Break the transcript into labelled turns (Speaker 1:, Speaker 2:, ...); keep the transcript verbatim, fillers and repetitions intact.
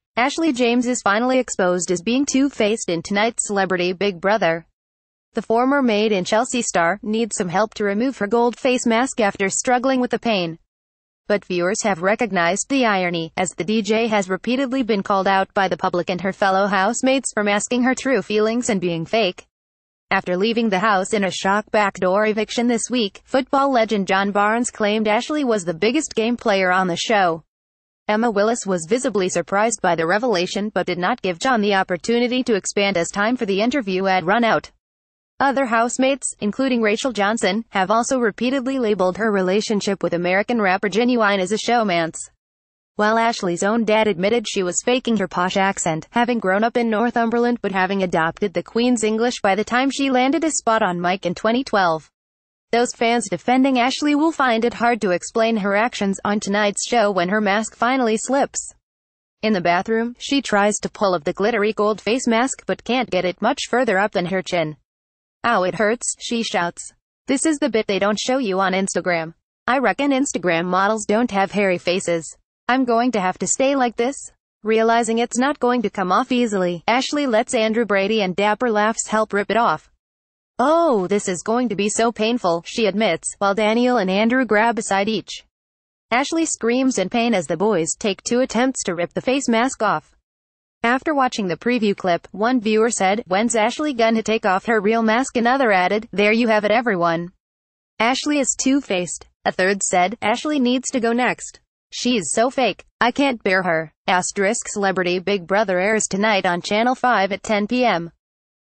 Speaker 1: Ashley James is finally exposed as being two-faced in tonight's Celebrity Big Brother. The former Made in Chelsea star needs some help to remove her gold face mask after struggling with the pain. But viewers have recognized the irony, as the D J has repeatedly been called out by the public and her fellow housemates for masking her true feelings and being fake. After leaving the house in a shock backdoor eviction this week, football legend John Barnes claimed Ashley was the biggest game player on the show. Emma Willis was visibly surprised by the revelation but did not give John the opportunity to expand as time for the interview had run out. Other housemates, including Rachel Johnson, have also repeatedly labeled her relationship with American rapper Genuine as a showmance. While Ashley's own dad admitted she was faking her posh accent, having grown up in Northumberland but having adopted the Queen's English by the time she landed a spot on Mike in twenty twelve. Those fans defending Ashley will find it hard to explain her actions on tonight's show when her mask finally slips. In the bathroom, she tries to pull off the glittery gold face mask but can't get it much further up than her chin. "Ow, it hurts," she shouts. "This is the bit they don't show you on Instagram. I reckon Instagram models don't have hairy faces. I'm going to have to stay like this?" Realizing it's not going to come off easily, Ashley lets Andrew Brady and Dapper Laughs help rip it off. "Oh, this is going to be so painful," she admits, while Daniel and Andrew grab a side each. Ashley screams in pain as the boys take two attempts to rip the face mask off. After watching the preview clip, one viewer said, "When's Ashley gonna take off her real mask?" Another added, "There you have it, everyone. Ashley is two-faced." A third said, "Ashley needs to go next. She's so fake. I can't bear her." Asterisk Celebrity Big Brother airs tonight on Channel five at ten p m